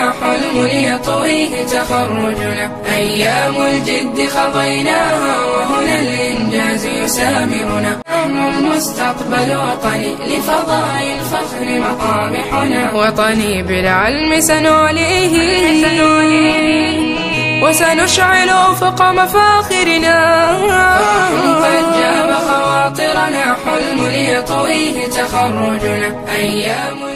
خواطرنا، حلم يطويه تخرجنا. أيام الجد خضيناها وهنا الإنجاز يسامرنا. نحن المستقبل وطني لفضاء الفخر مطامحنا. وطني بالعلم سنعليه وسنشعل أفق مفاخرنا. قد جاب خواطرنا، حلم يطويه تخرجنا. أيام